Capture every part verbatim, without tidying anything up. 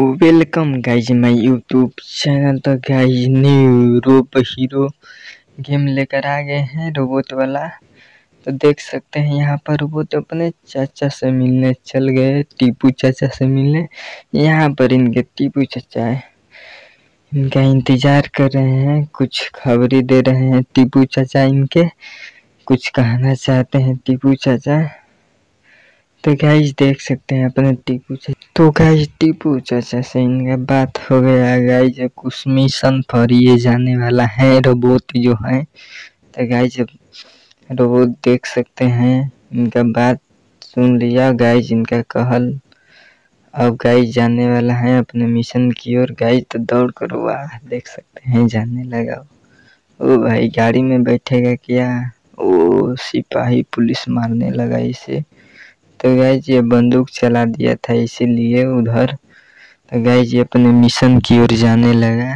Welcome guys my YouTube channel. तो guys new rope hero game लेकर आ गए हैं रोबोट वाला। तो देख सकते हैं यहाँ पर रोबोट अपने चाचा से मिलने चल गए, टीपू चाचा से मिलने। यहाँ पर इनके टीपू चाचा है, इनका इंतजार कर रहे हैं, कुछ खबरें दे रहे हैं टीपू चाचा। इनके कुछ कहना चाहते हैं टीपू चाचा। तो गाइस देख सकते हैं अपने टीपू चाचा। तो गाइस टीपू चाचा से इनका बात हो गया गाइस, कुछ मिशन पर ये जाने वाला है रोबोट जो है। तो गाइस रोबोट देख सकते हैं, इनका बात सुन लिया गाइस, इनका कहल। अब गाइस जाने वाला है अपने मिशन की ओर। गाइस तो दौड़ कर वाह देख सकते हैं जाने लगा। ओ भाई गाड़ी में बैठेगा क्या? ओ सिपाही पुलिस मारने लगा इसे। तो गाइस ये बंदूक चला दिया था इसीलिए उधर। तो गाइस ये अपने मिशन की ओर जाने लगा।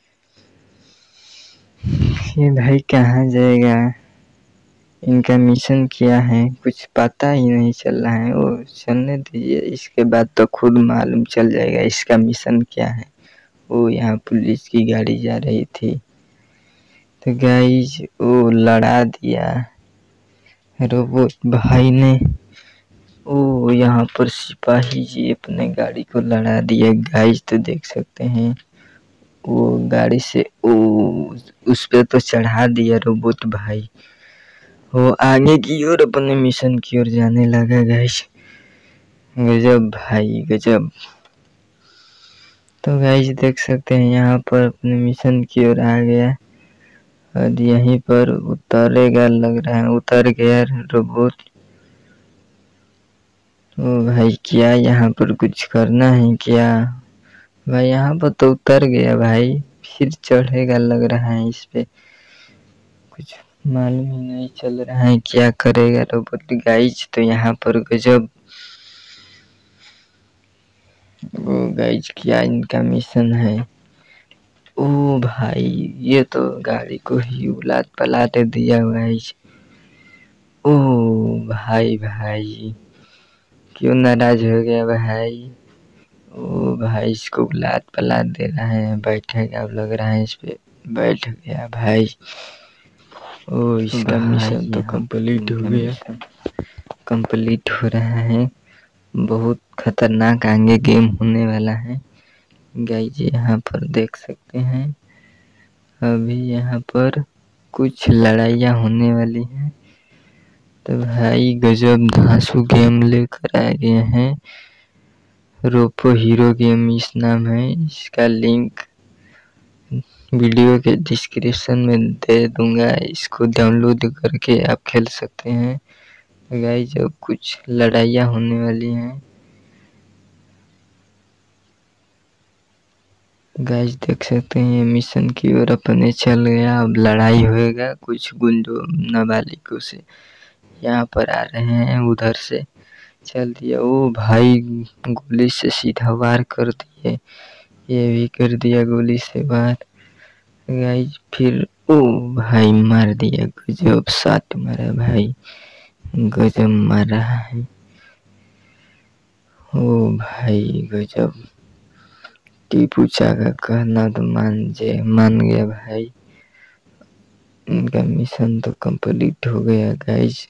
ये भाई कहाँ जाएगा? इनका मिशन क्या है कुछ पता ही नहीं चल रहा है। वो चलने दीजिए, इसके बाद तो खुद मालूम चल जाएगा इसका मिशन क्या है। वो यहाँ पुलिस की गाड़ी जा रही थी। तो गाइस वो लड़ा दिया रोबोट भाई ने। ओ यहाँ पर सिपाही जी अपने गाड़ी को लड़ा दिया गाइस। तो देख सकते हैं वो गाड़ी से ओ उस पे तो चढ़ा दिया रोबोट भाई। वो आगे की ओर अपने मिशन की ओर जाने लगा गाइस। गजब भाई गजब। तो गाइस देख सकते हैं यहाँ पर अपने मिशन की ओर आ गया और यहीं पर उतरेगा लग रहा है। उतर गया रोबोट। ओ भाई क्या यहाँ पर कुछ करना है क्या? भाई यहाँ पर तो उतर गया भाई, फिर चढ़ेगा लग रहा है इस पे। कुछ मालूम ही नहीं चल रहा है क्या करेगा रोबोट गाइज। तो यहाँ पर गजब। ओ गाइज क्या इनका मिशन है? ओ भाई ये तो गाड़ी को ही उलाट पलाट दिया गाइज। ओ भाई भाई क्यों नाराज हो गया भाई? ओ भाई इसको उलाट पलाट दे रहा है, बैठेगा अब लग रहा है इस पे। बैठ गया भाई। ओ इसका मिशन तो कंप्लीट हो गया। कंप्लीट हो रहा है, बहुत खतरनाक आगे गेम होने वाला है गाइस। यहाँ पर देख सकते हैं अभी यहाँ पर कुछ लड़ाइयाँ होने वाली हैं। तो भाई गजब धांसू गेम लेकर आ गए हैं। रोपो हीरो गेम इस नाम है इसका। लिंक वीडियो के डिस्क्रिप्शन में दे दूंगा, इसको डाउनलोड करके आप खेल सकते हैं गाइस। जब कुछ लड़ाइयाँ होने वाली हैं गाइस देख सकते हैं। ये मिशन की ओर अपने चल गया, अब लड़ाई होएगा कुछ गुंडों नाबालिगों से। यहाँ पर आ रहे हैं, उधर से चल दिया। ओ भाई गोली से सीधा वार कर दिए, ये भी कर दिया गोली से वार गाइस। फिर ओ भाई मार दिया, गजब साथ मारा भाई, गजब मार रहा है। ओ भाई गजब। टीपू चाचा का कहना तो मान जे मान गया भाई। इनका मिशन तो कंप्लीट हो गया गाइस।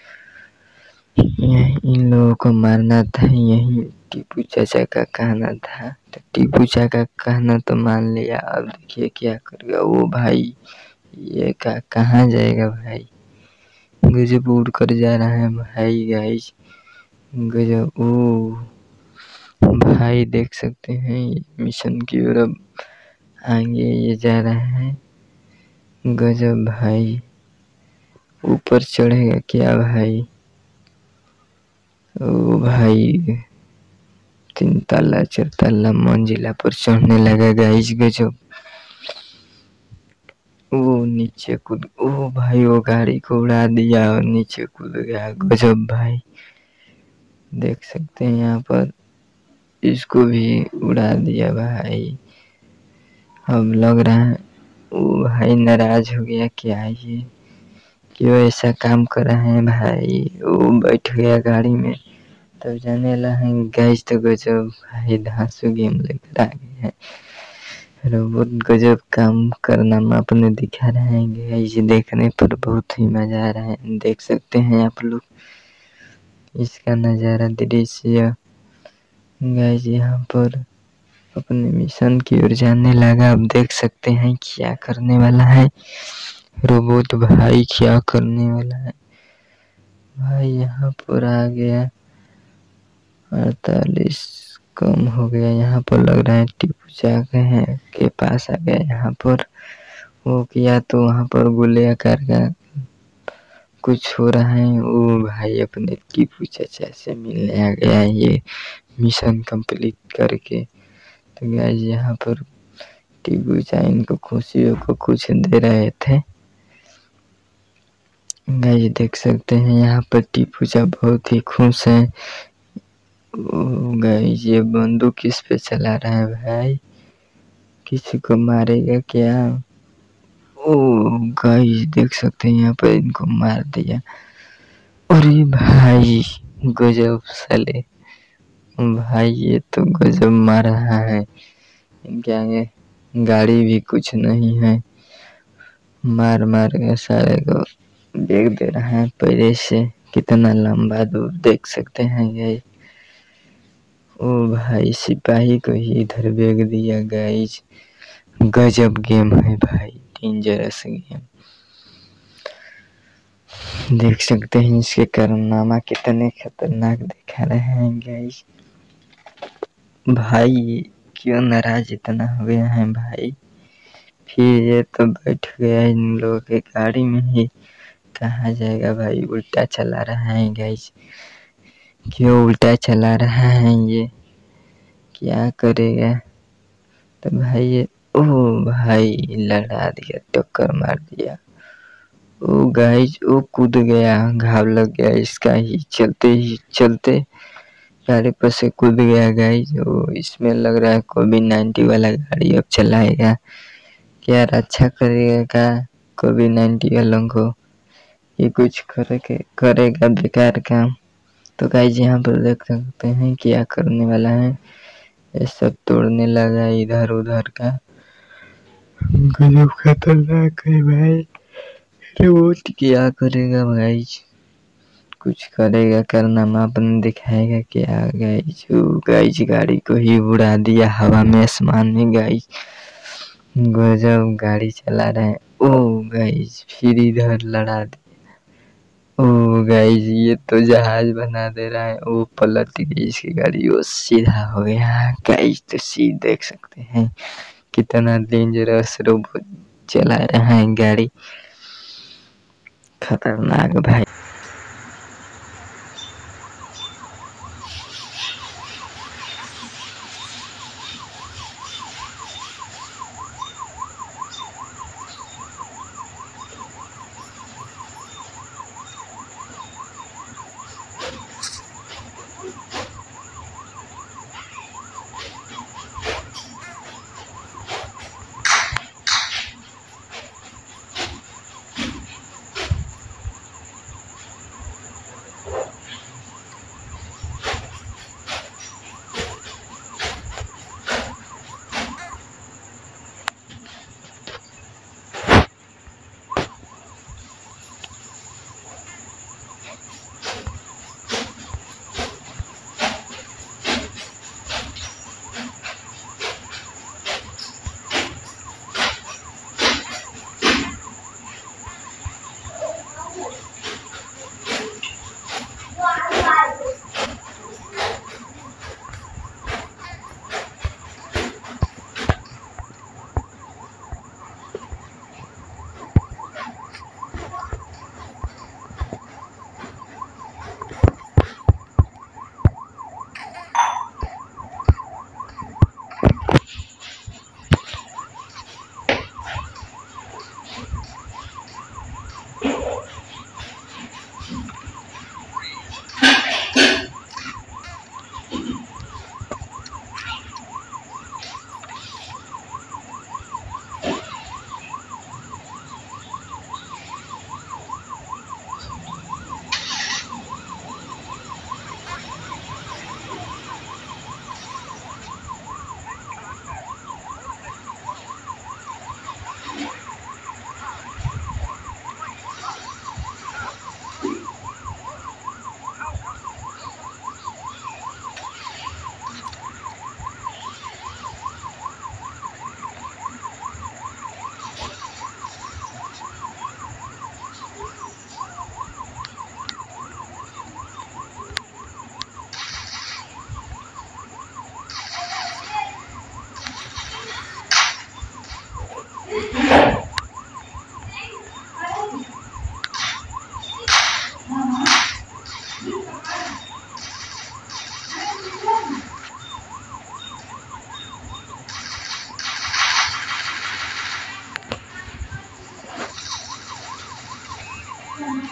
इन लोगों को मारना था, यही टीपू चाचा का कहना था। तो टीपू चाचा का कहना तो मान लिया, अब देखिए क्या करेगा वो भाई। ये का कहाँ जाएगा भाई? गजब उड़ कर जा रहा है भाई गाइस, गजब। ओ भाई देख सकते हैं मिशन की ओर अब आगे ये जा रहा है, गजब भाई। ऊपर चढ़ेगा क्या भाई? ओ भाई तीन तल्ला चार तल्ला मंजिला पर चढ़ने लगा गाइस, गजब। वो नीचे कूद, ओ भाई वो गाड़ी को उड़ा दिया और नीचे कूद गया, गजब भाई। देख सकते हैं यहाँ पर इसको भी उड़ा दिया भाई। अब लग रहा है वो भाई नाराज हो गया क्या ये, क्यों ऐसा काम कर रहे हैं भाई? वो बैठ गया गाड़ी में। तब जाने वाला है गाइस। तो गजब भाई धांसू गेम लेकर आ गए हैं। रोबोट गजब काम करना अपने दिखा रहे हैं गाइस। देखने पर बहुत ही मजा आ रहा है। देख सकते हैं आप लोग इसका नज़ारा दृश्य गाइस। यहाँ पर अपने मिशन की ओर जाने लगा। अब देख सकते हैं क्या करने वाला है रोबोट भाई, क्या करने वाला है भाई। यहाँ पर आ गया अड़तालीस, कम हो गया। यहाँ पर लग रहा है टीपू चाक है के पास आ गया। यहाँ पर वो किया तो वहाँ पर गोले आकार का कुछ हो रहा है। वो भाई अपने टीपू चाचा से मिलने आ गया है ये मिशन कंप्लीट करके। तो गाइस यहाँ पर टीपू चाचा इनको खुशियों को कुछ दे रहे थे गाइस। देख सकते हैं यहाँ पर टीपू चाचा बहुत ही खुश है। गाइस ये बंदूक किस पे चला रहा है भाई, किसी को मारेगा क्या। ओ गाइस देख सकते हैं यहाँ पर इनको मार दिया। अरे भाई गजब साले भाई, ये तो गजब मार रहा है। इनके आगे गाड़ी भी कुछ नहीं है। मार मार के सारे को देख दे रहा है पैरे से। कितना लंबा दूर देख सकते हैं गाइस। ओ भाई सिपाही को ही इधर भेज दिया गाइस। गजब गेम है भाई, डेंजरस गेम। देख सकते हैं इसके कारनामा कितने खतरनाक दिखा रहे हैं गाइस। भाई क्यों नाराज इतना हो गया है भाई। फिर ये तो बैठ गया इन लोगों के गाड़ी में ही, कहाँ जाएगा भाई। उल्टा चला रहा है गाइस, क्यों उल्टा चला रहा है ये, क्या करेगा। तो भाई ये ओ भाई लड़ा दिया, टक्कर मार दिया। ओ गाइस वो कूद गया, घाव लग गया इसका ही चलते ही चलते गाड़ी पर से कूद गया गाइस। वो इसमें लग रहा है कोविड नाइन्टीन वाला गाड़ी अब चलाएगा क्या, अच्छा करेगा क्या कोविड नाइन्टीन वालों को। ये कुछ करे करेगा बेकार काम। तो गाइस यहाँ पर देख सकते हैं क्या करने वाला है। ये सब तोड़ने लगा इधर उधर का, गजब खतरनाक है भाई। रोबोट क्या करेगा भाई, कुछ करेगा कारनामा अपन दिखाएगा क्या गाइस। गाइस गाड़ी को ही उड़ा दिया हवा में आसमान में गाइस। गजब गाड़ी चला रहे हैं। ओ गाइस फिर इधर लड़ा दिया। ओ गाइस ये तो जहाज बना दे रहा है। वो पलट गई इसकी गाड़ी, वो सीधा हो गया गाइस। तो सीध देख सकते हैं कितना डेंजरस रोबोट चला रहा है गाड़ी, खतरनाक भाई।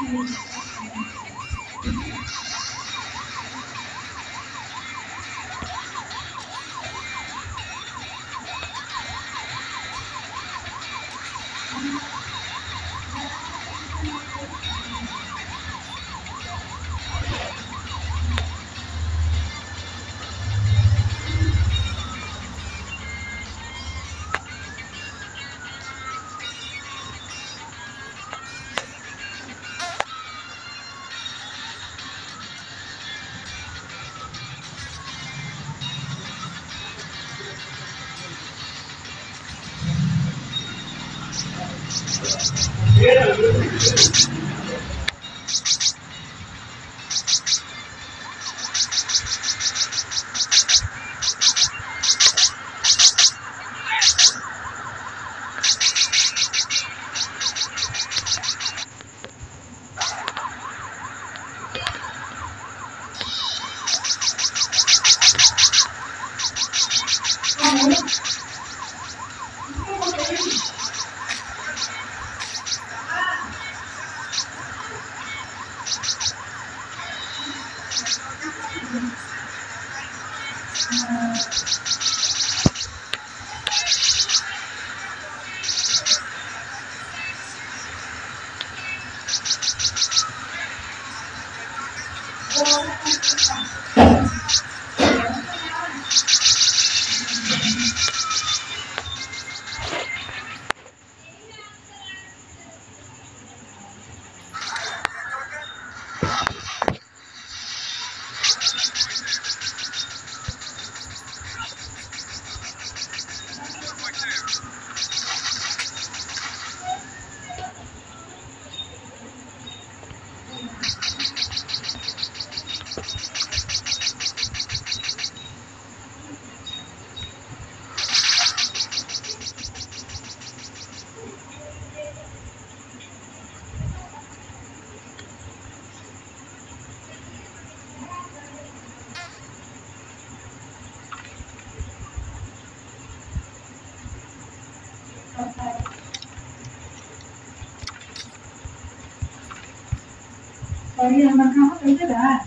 Sorry, anak kamu itu dah.